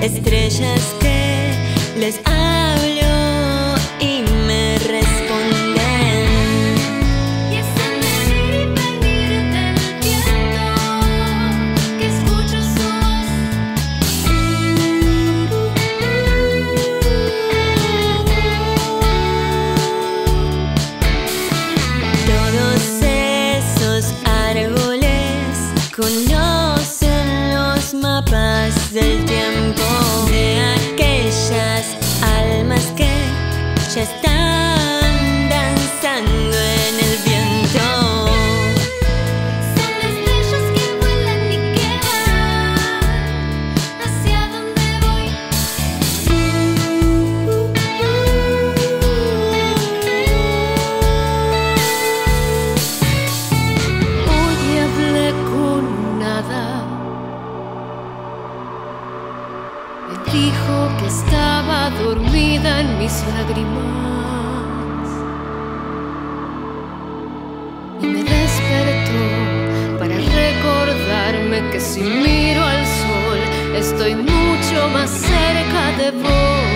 estrellas que les hablo y me responden. Y es el venir y venir del viento que escucho su voz. Todos esos árboles conocen los mapas del tiempo de aquellas almas que ya están danzando en el viento. Son destellos que vuelan y que van hacia donde voy. Hoy hablé con nada. Me dijo que estaba dormida en mis lágrimas y me despertó para recordarme que si miro al sol estoy mucho más cerca de vos.